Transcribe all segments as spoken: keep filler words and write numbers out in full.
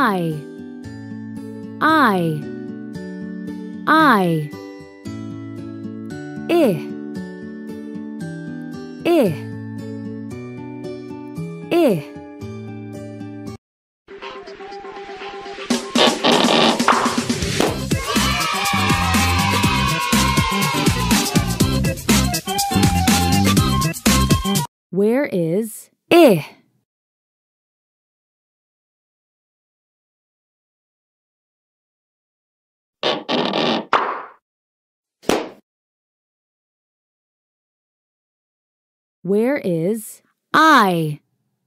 I, I, I, I, I, I. Where is I? Where is I?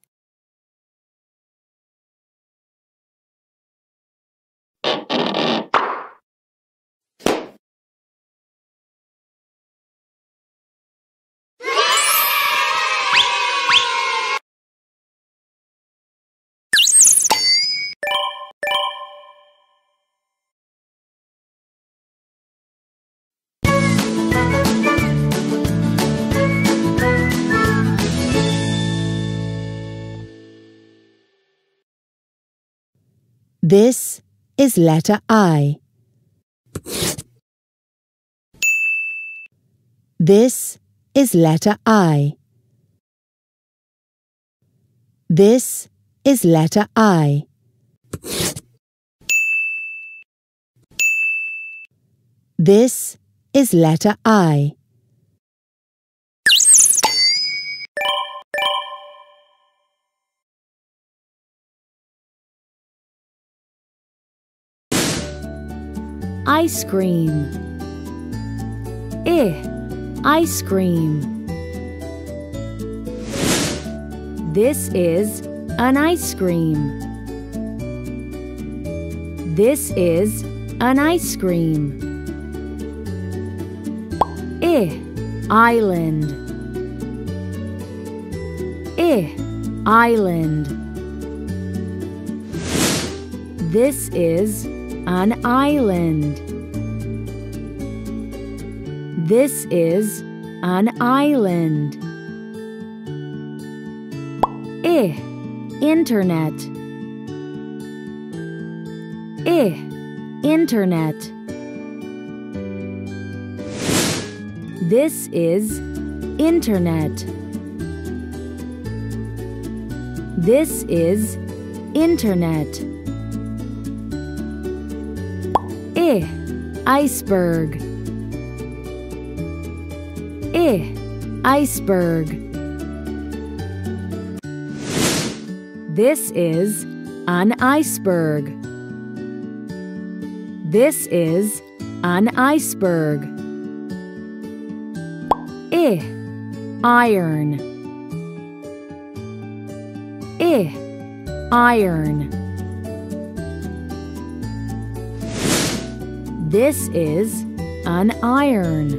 This is letter I. This is letter I. This is letter I. This is letter I. Ice cream. I, ice cream. This is an ice cream. This is an ice cream. I, island. I, island. This is an island. This is an island. I, internet. I, internet. This is internet. This is internet. I, iceberg. I, iceberg. This is an iceberg. This is an iceberg. I, iron. I, iron. This is an iron.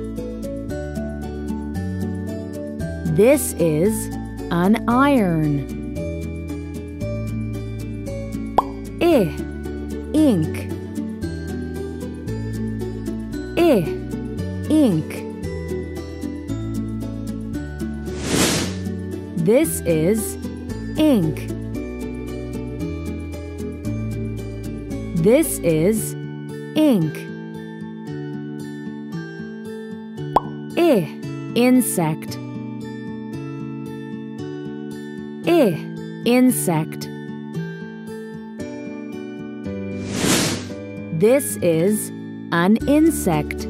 This is an iron. I, ink. I, ink. This is ink. This is ink. I, insect. I, insect. This is an insect.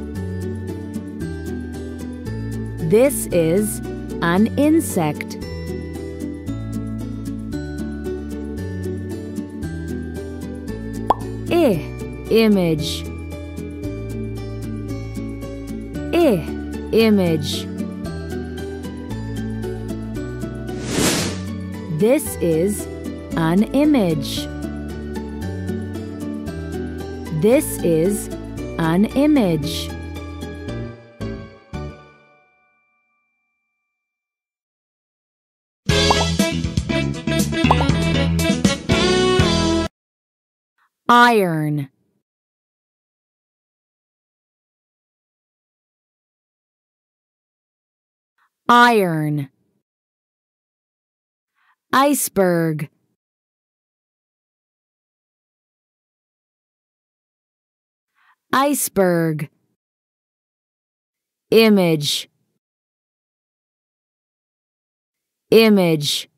This is an insect. I, image. I, image. This is an image. This is an image. Iron. Iron. Iceberg. iceberg, image, image.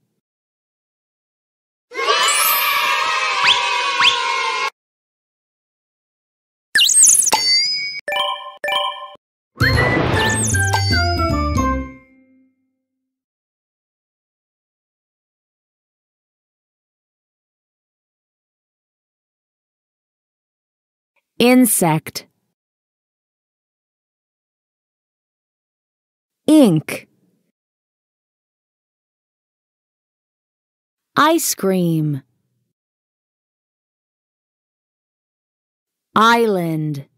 Insect, ink, ice cream, island,